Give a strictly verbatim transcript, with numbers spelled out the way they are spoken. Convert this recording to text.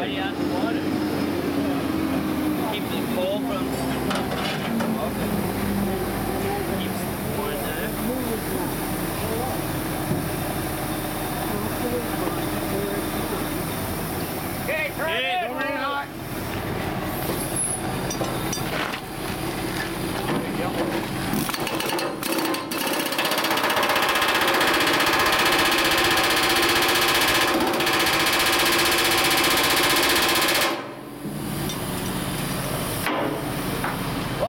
body out of the water. Keeps the coal from